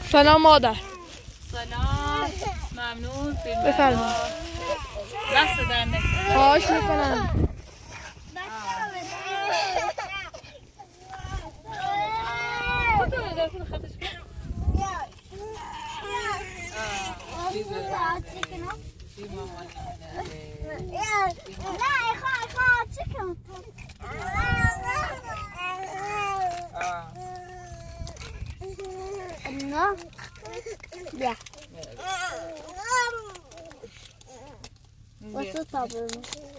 سلام مادر. سلام. ممنون. بفرمایید. دست در نکنه. خواهش میکنم. Ja. What's the problem?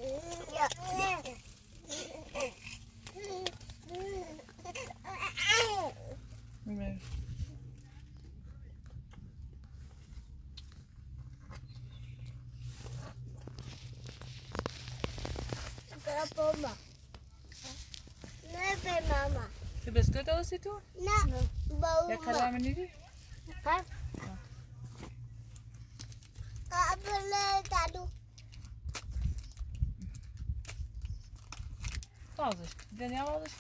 Mama. Nee, mama. Heb je biscuit al zitten? Nee. Ja, ik ga daar maar niet doen. Ga. Alles. Ben jij alles?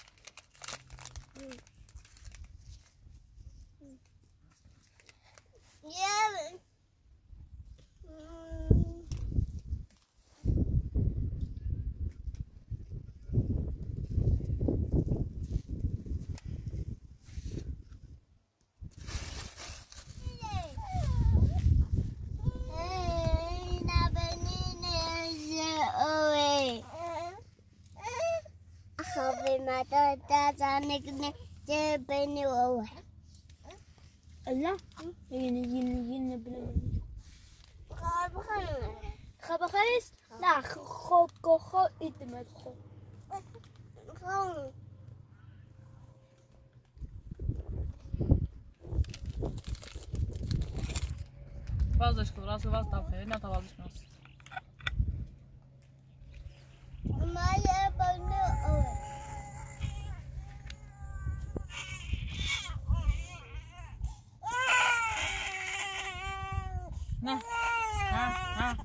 Ja. لا يجينا بلا خب خالص لا خب خب ادمت خب Vazgeç burası vaz tavsiye ne tavazgeçmez. Ne? Ha.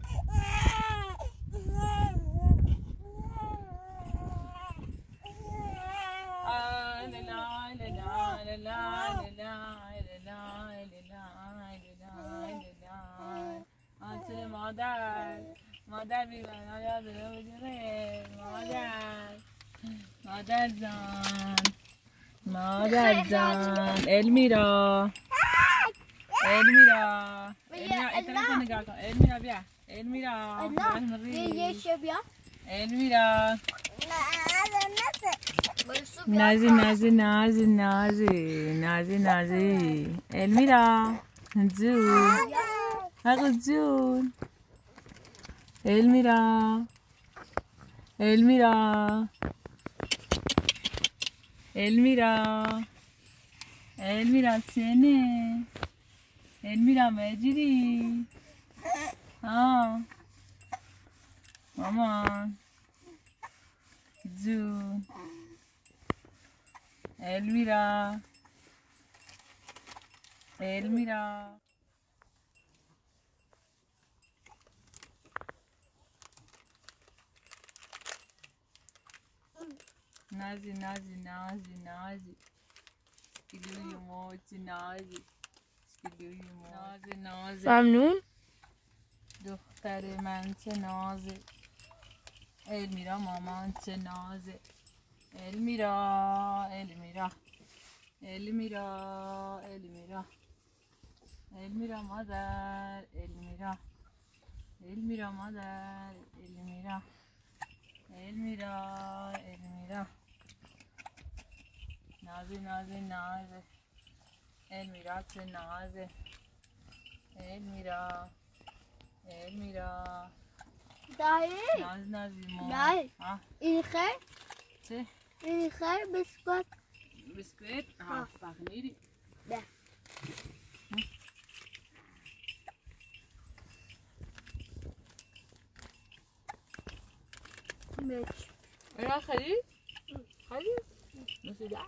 مادر بی‌بنا یادم میگیره مادر جان المیرا تلفن نگاه کن المیرا بیا المیرا المیرا نازی المیرا جون حق جون المیرا سنه المیرا مجری مامان جون المیرا نازی سکیلوی موچی نازی ممنون. دختر من چه نازه المیرا مامان چه نازه المیرا مادر المیرا نازه المیرا چه نازه المیرا دایی نازی دایی این خیر چه؟ این خیر بسکویت؟ فقیری ده میچ اینا خرید؟ نسیده؟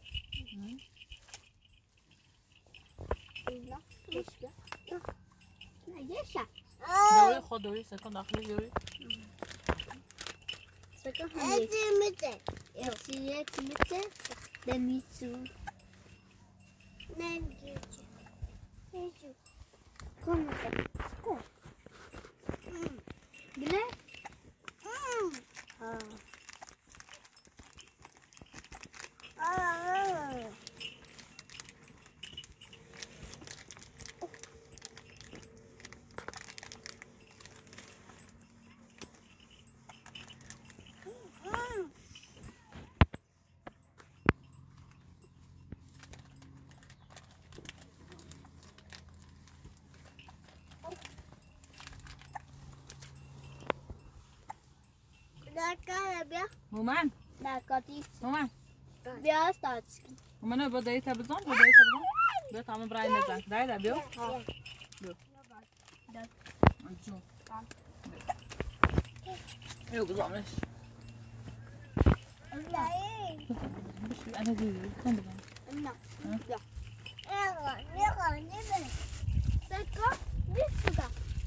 اینا بسکویت نه یشا دوری خود دوری سکن داخلی دوری سکن همیت یکی میته دمیسو نمیگه Kom maar. Kom. Binnen? Daar kan je bij. Roman, Daar kan die. Roman. Bij staat. Roman, wat deed hij bezond? Wat deed hij bezond? Dat gaan we breien met dat. Daar, Bill. Bill. Zo. Heel bezond. Nee. En dat doe je. Kom erbij. Nou. Ja. Dat kan niet zo.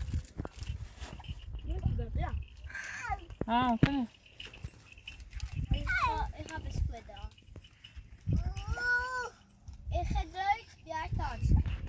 Ja. Ah, oké. Ik ga besquidden. Ik ga leuk. Ja, kans.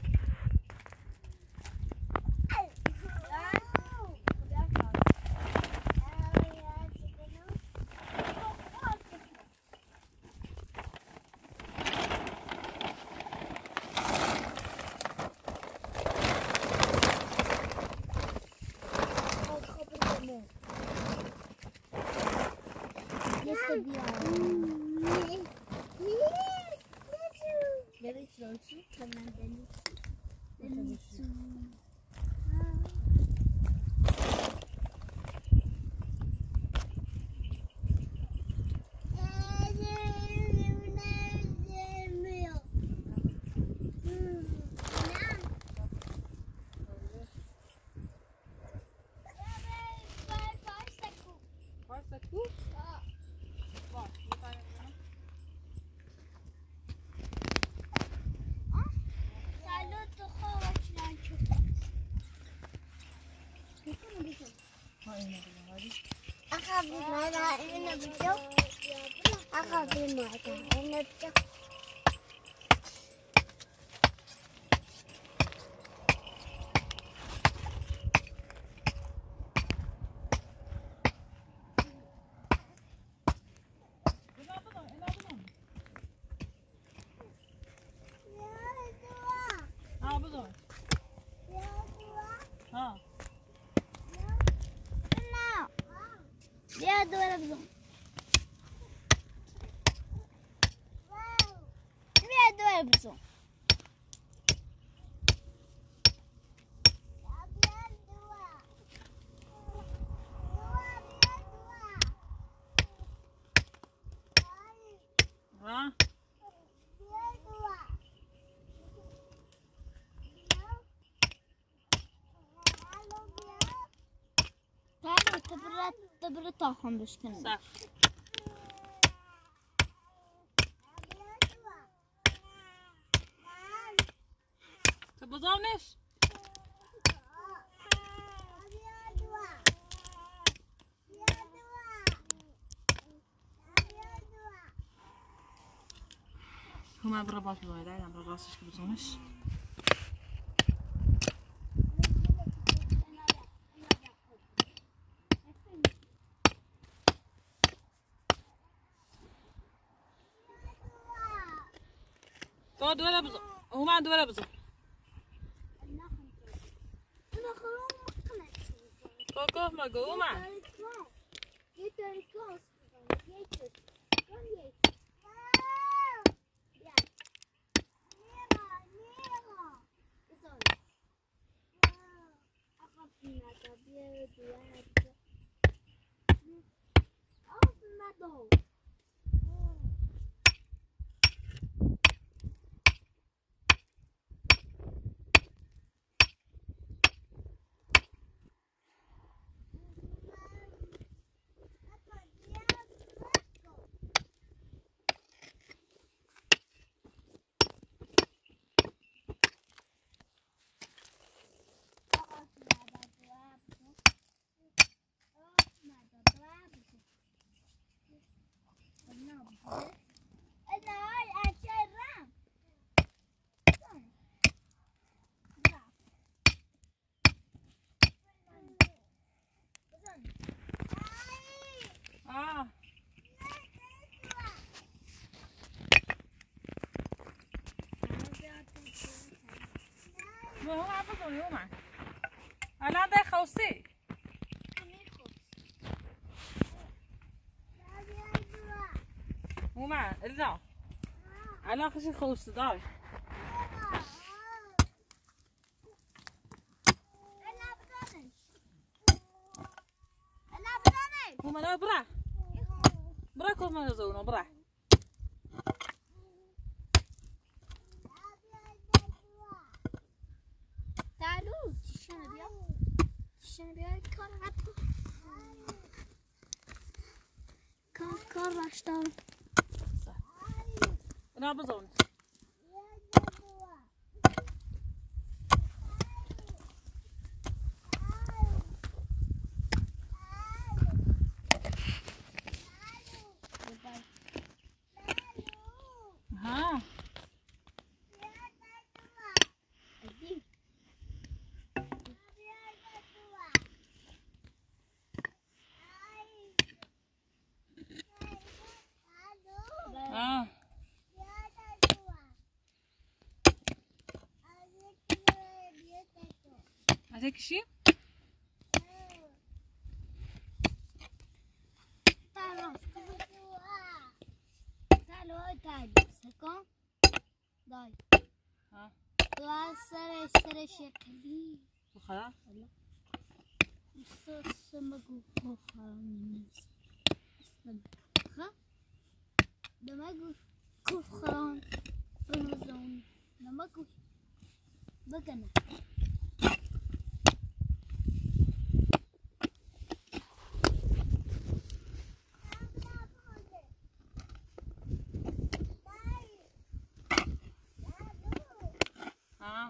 Ja, doe het zo. Ja, doe het zo. Ja. تبرد تاخم بشکنم. صح. تبضانش. هما برباط الوالد عم براسش كبزونش. تو دولا بزو هما دولا بزو كوكو ما قوما هو عبزوني هو معه الان ده خوسي هو معه ارجع الان خشي خوسي داي هما لا برا برا كل ما يزونه برا تعالوا تشنا بيا کار باشتم انا بزون ها ها هذاك شيء تعالوا سكون داي ها سر شكلي خلاص سمكو كفران ها دماغو كفران رمزون دماغو بقنا ها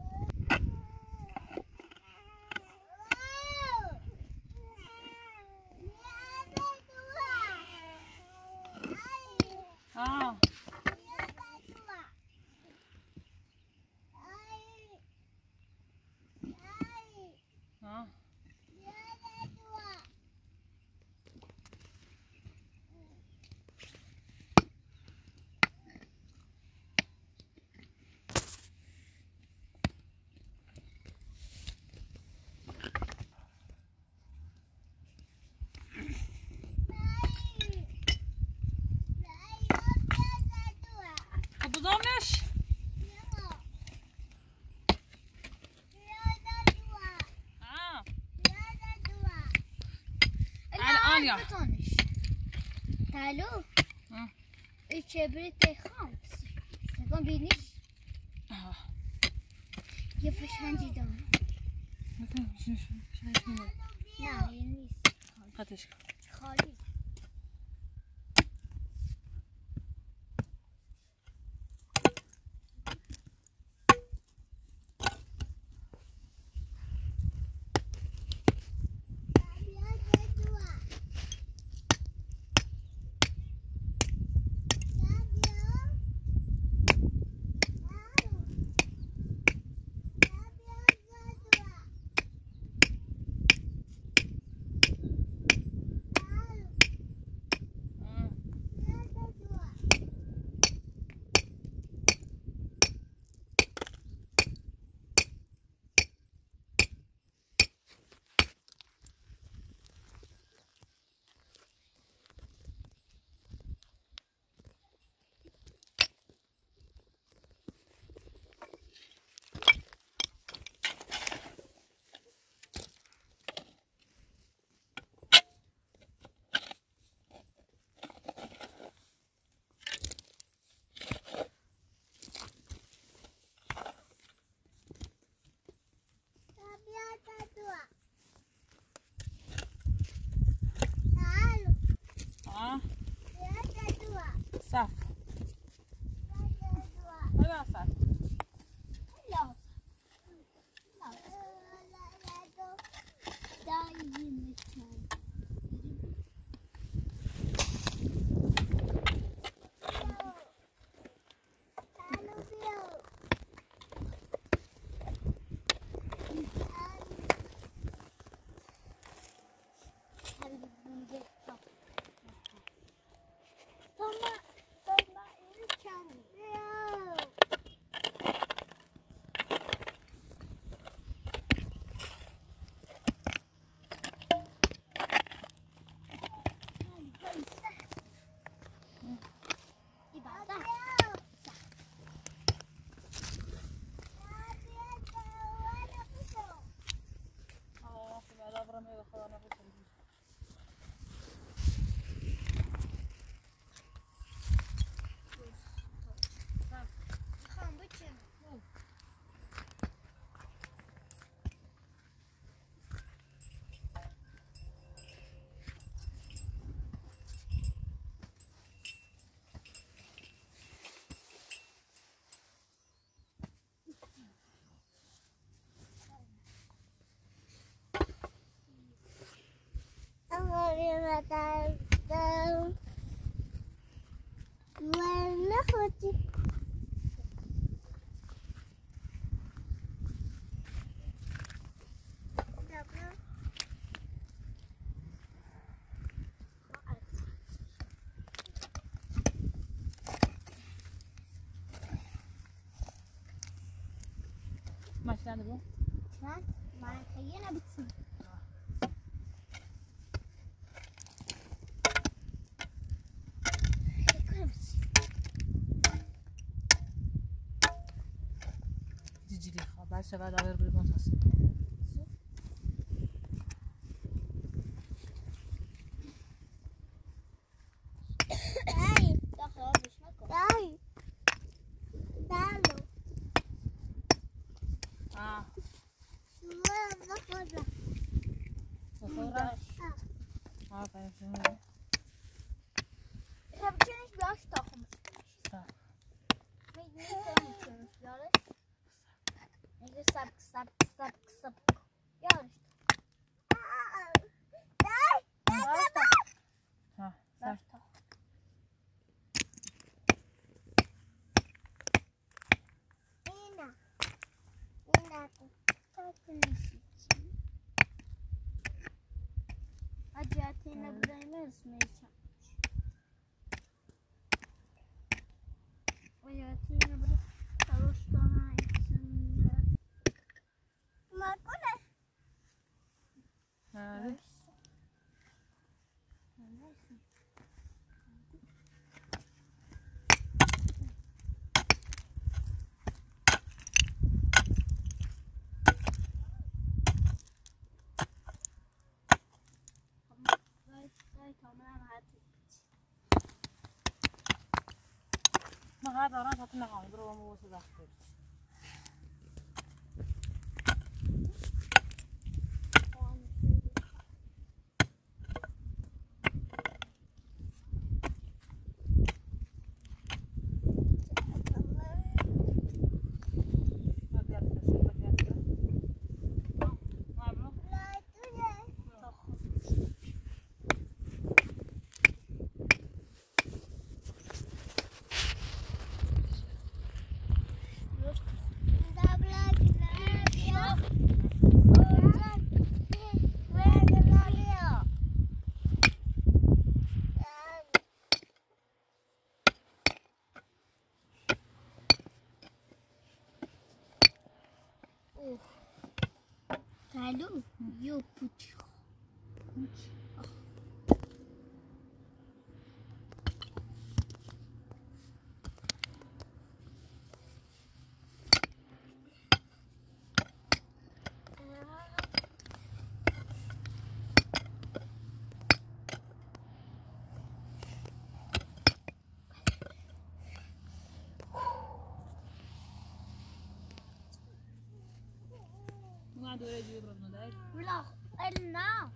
ها ها بضمش ها الان يا تعالوا ها كبريت خامس سكون بينيش يفش هنجي دون مثلا شايفين لا ينيس قديش خالي صح هلا صح ماشي نبغى ما خلينا بتصير جيجي لي خا بعد شغال على بالبنص هاي دخل مش مكو هاي دالو دخل صفورة طيب heb je niet blastoffen? صح Weet je niet kunnen spelen? Ik stap. Ja. ها صح Ina. Acayip nabzayımız meyçam. Acayip nabzayımız Ağustos'ta içinde. Makule. هذه ما هذا راح تطلع عمره مو صدق Hallo, yo putsch. ما عاد ولا يجي يضربنا داير ولا قلنا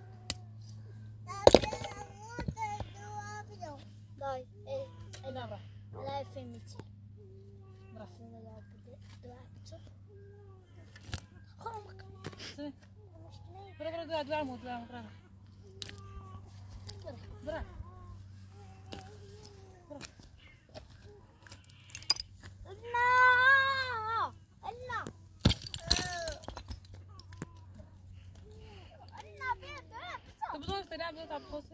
لاي لا راح لا فهمتي راح لا بدأت سنة برا برا دوا عمود دوا برا برا تبغون تلعب تلعب خوسة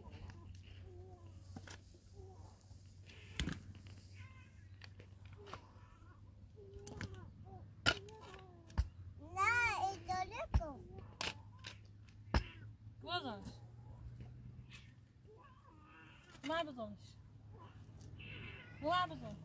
بظنش ما بظنش ما بظن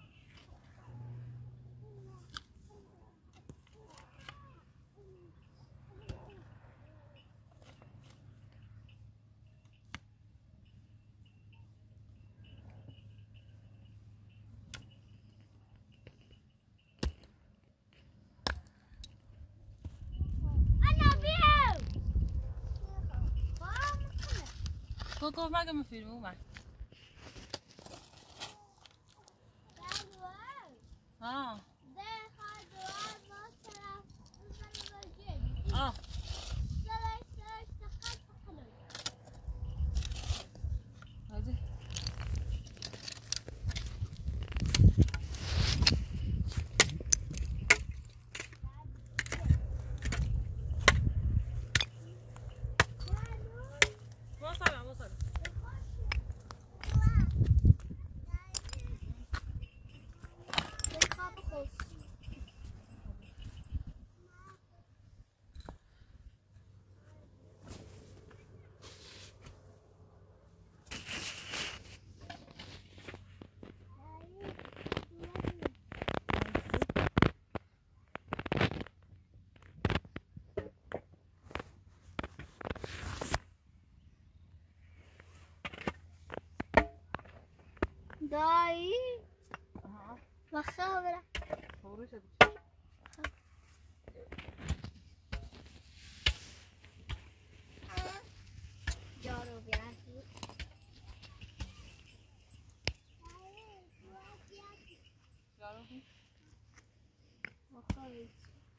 كوكو ما قام فيلم مو معك اه اه دایی آها مخابره فروش شد جارو بیادی جارو مخابره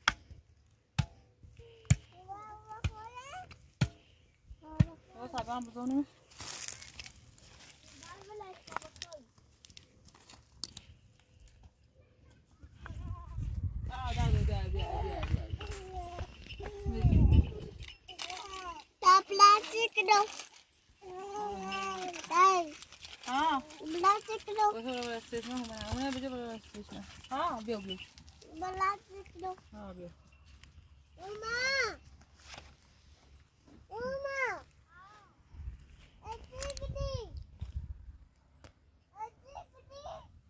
بابا طبعا بزنیم plastic no. Dai, ها plastic no. بذار استیشن اون بده برای استیشن ها بیا Plastic no. ها بیا Uma. Uma. Activity. Activity.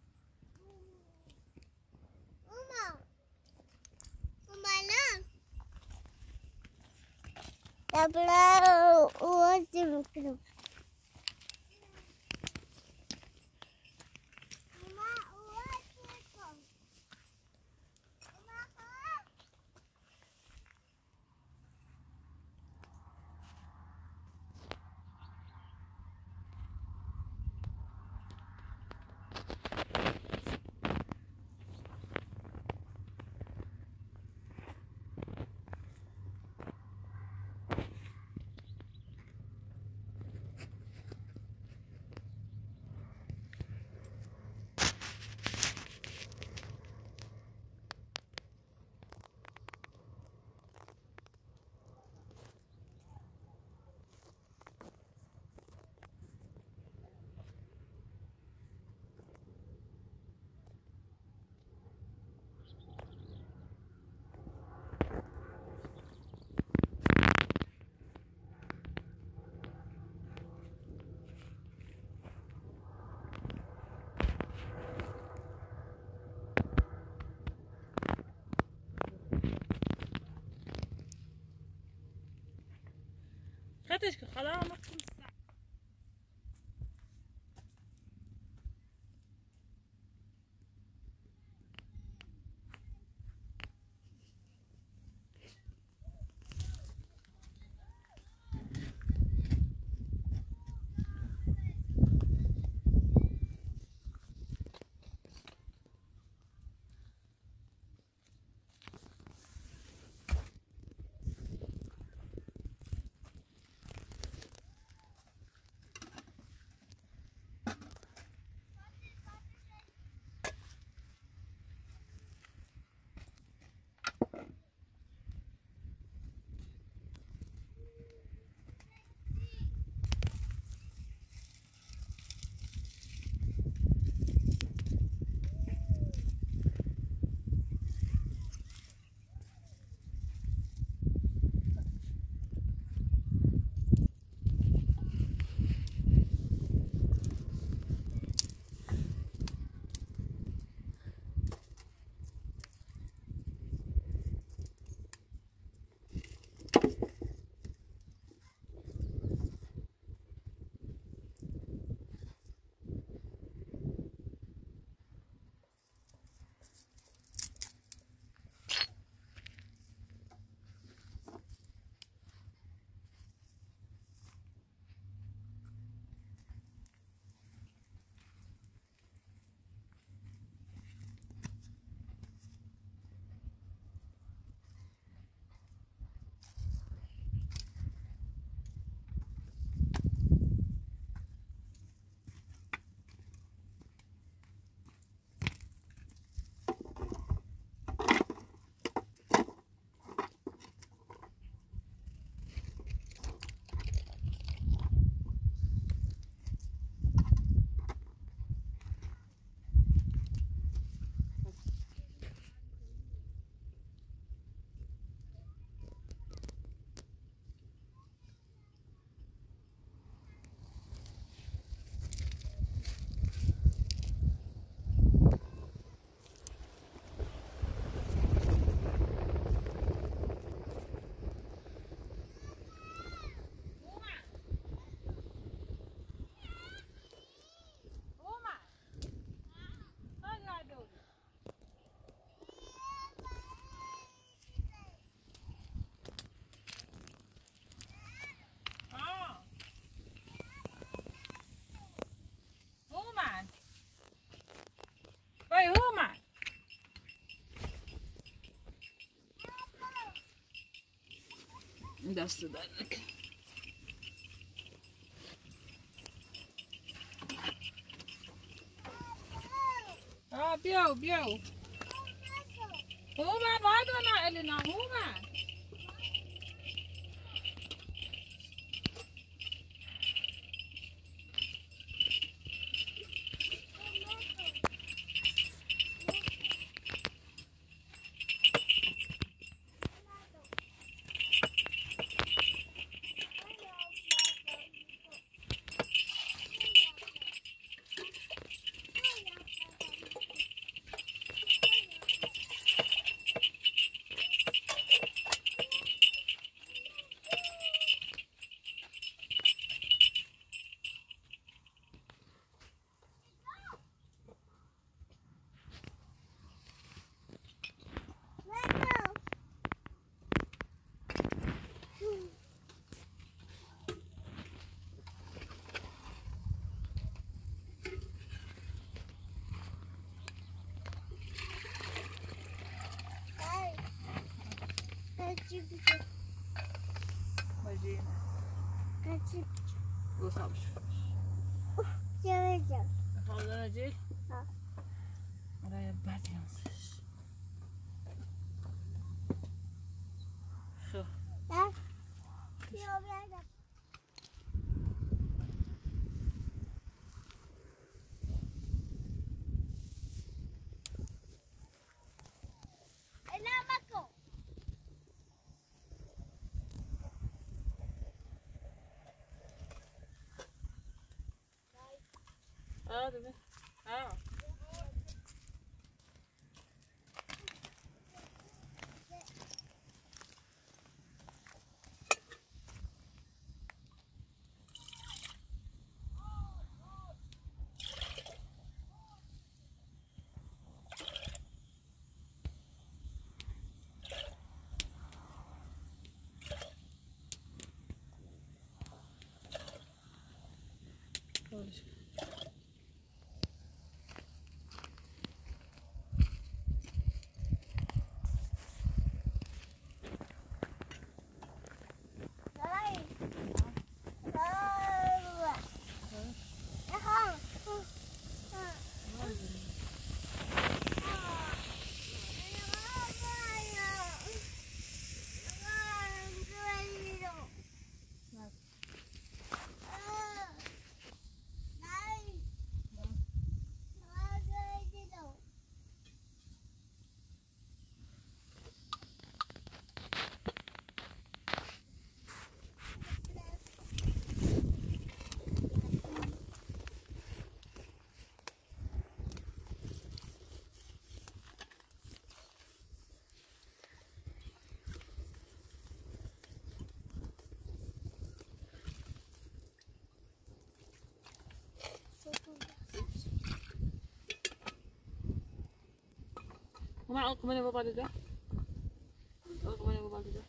Uma. Uma na. Tabla uazim kru. Uma uazim kru. Uma kru. خدش که خلاص دست درک. بیاو بیاو. هومن وادونا الینا هومن. Gå sabır. Geleceğim. Fazla acil. Ha. Oraya bad yansış. Şu. Ha? Geleceğim. Du vet. Ja. Kumana ako kumana ba dito? Ako kumana ba dito?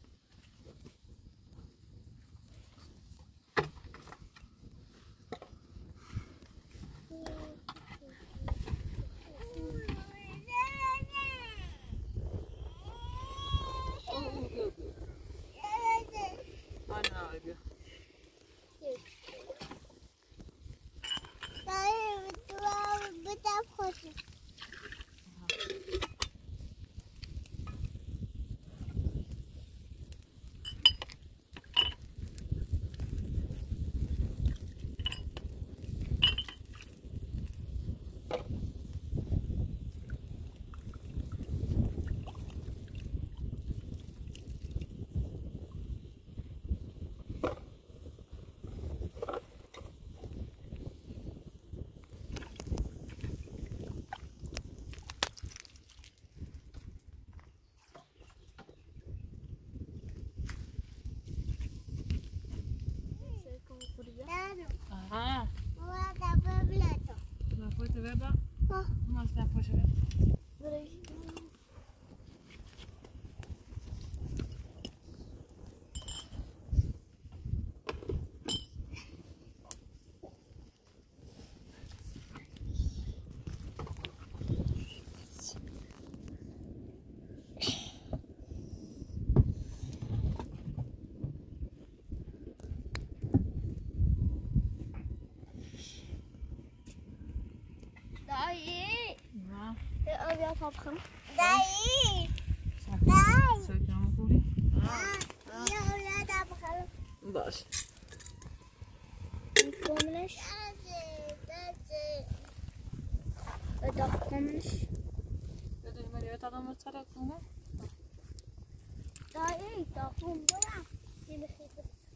Aha. Ma poi te veba? Ma sta poşe. بخورم دایی سویتون بخوری؟ یه اولادم بخورم باش کاملش بدا کاملش بدونی مریوت آدم رو سرک کنه؟ دایی تا خون برم یه بخیر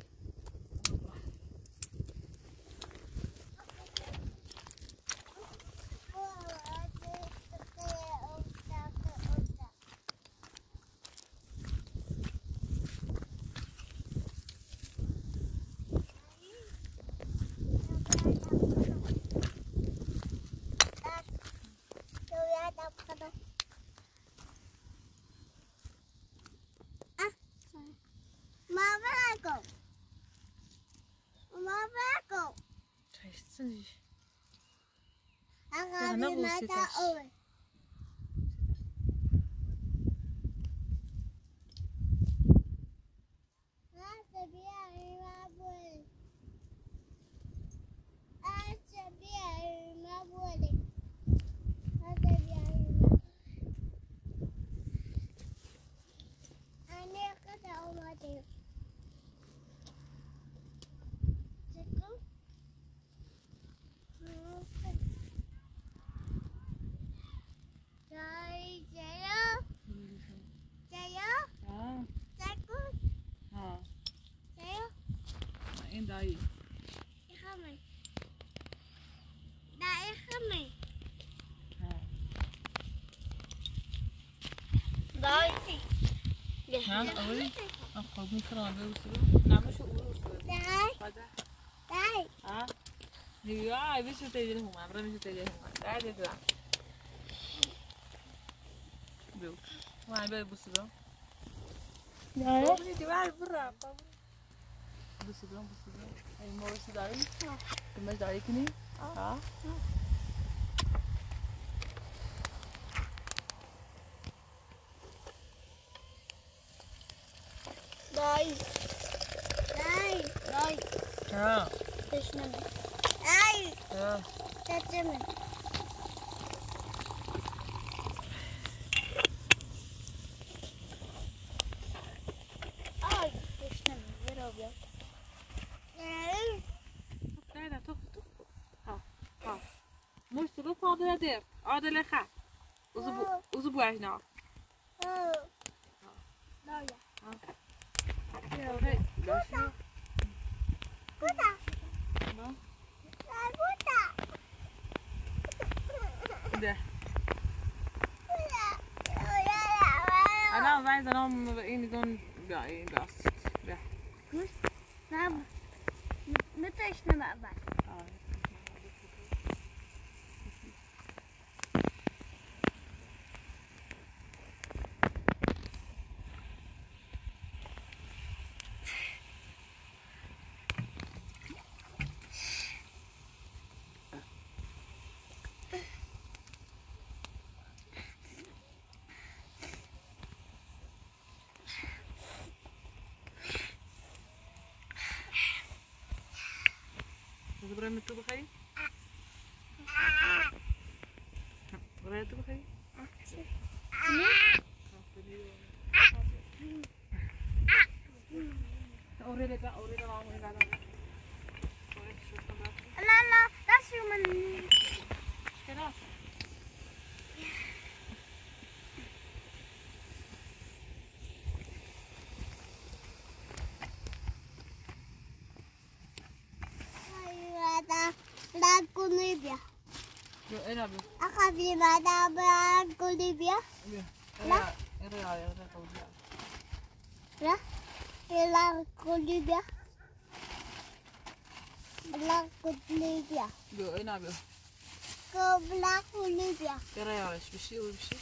Cześć. Aga na bir włosy mata też. oły. این دایی ها اولی خب میتونم بوسه نمشو بوسه ها دیگه بیشتر تیجی هم برای بیشتر تیجی هم داری دیدم بیو ما عیب بوسه دم داره؟ دیوار برا بوسه دم ای موسی داری کمش داری کنی ها دایی ها تشنمه دایی ها تشنمه آی تشنمه برو بیا نه تو ها مش تو فاضل ده عادل خا وزو بواش نا دایی هی داشو بودا نه بودا ده انا عايزه انام باقيين دول باقيين بس ده نعم متشنمه بعد برای تو بخری؟ برای تو بخری؟ لا that's human Blanco Libia. Acabei de dar Blanco Libia. Lá? Lá? Blanco Libia. Blanco Libia. Blanco Libia. بشي وبشي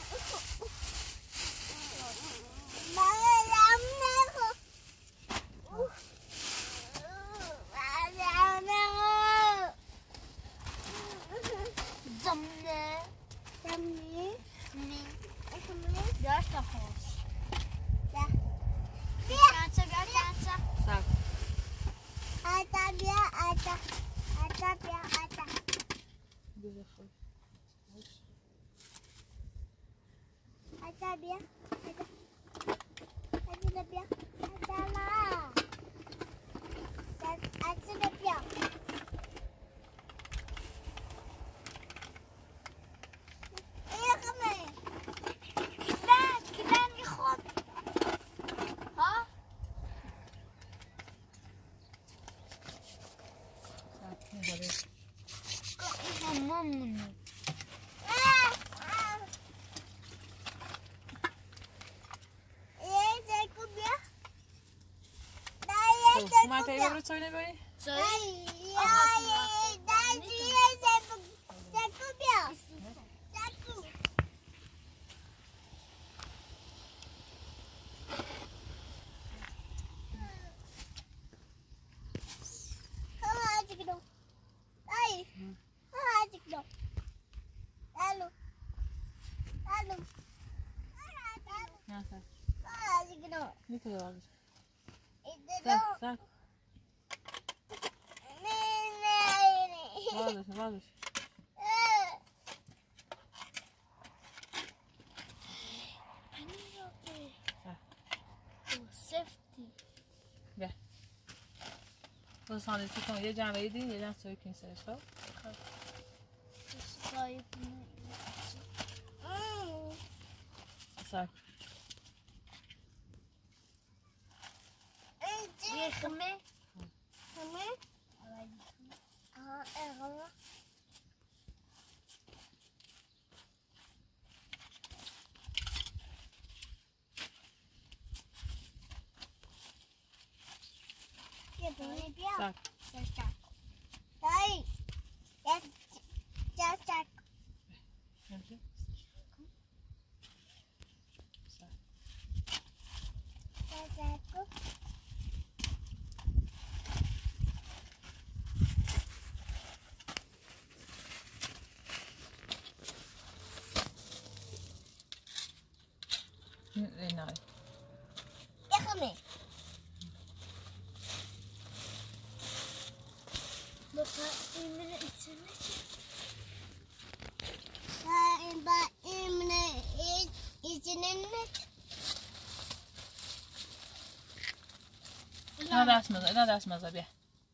Gasta hoş. Ya. Gasta. صعب Ata. اومد تا یه برو توی نبایی؟ نه سر میتونه بازش سر بازش بیا تو ساندویچی کن یه جنبه دین یه جنبه سوی کن سرش خب سر نه نه دست مزه بیا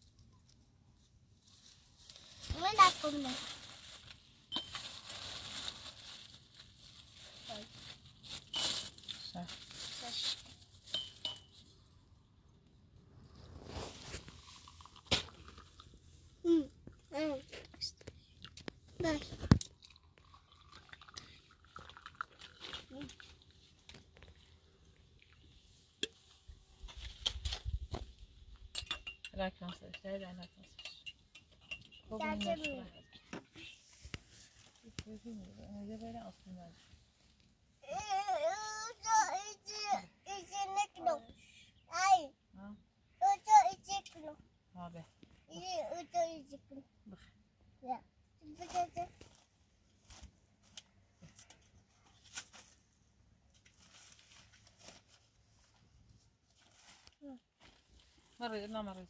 لکن سرش ده لکن سرش خب این نشده اینجا بره آسون باید آبه مريض لا مريض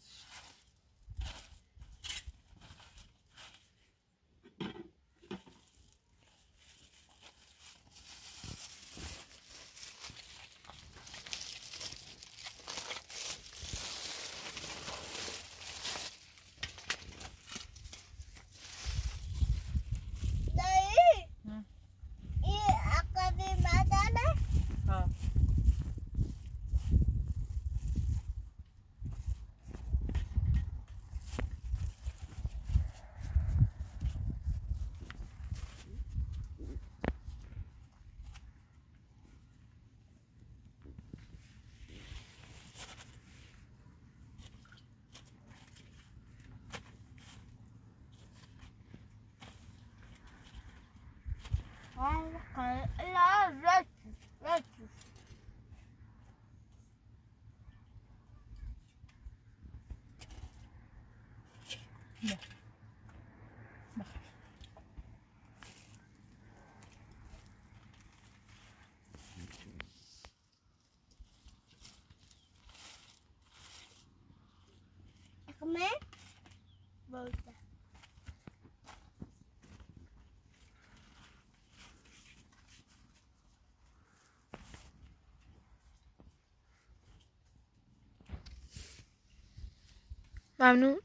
ممنون.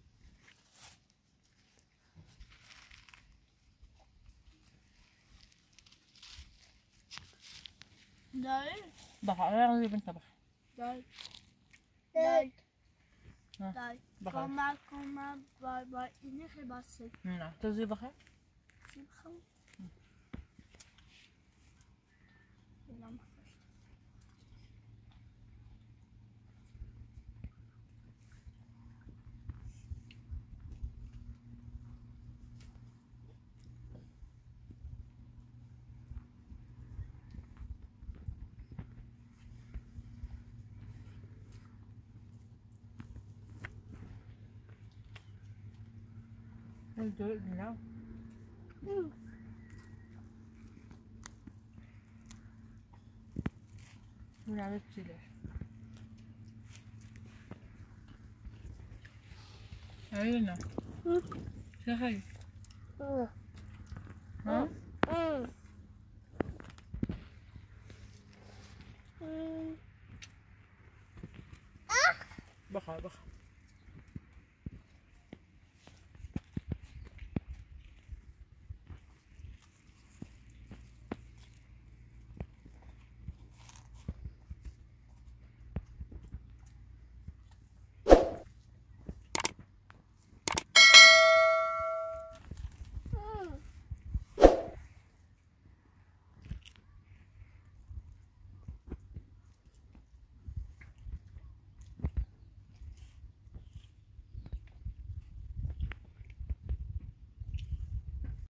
داری؟ بخواه رو ببین تا بخواه داری کمک با اینه خیلی باسه نه تو زیر بخواه چی بخوام؟ بلام خوشت We'll do it now. ونعمل تشيلر. عيونا. شو هاي؟ ها؟ بخا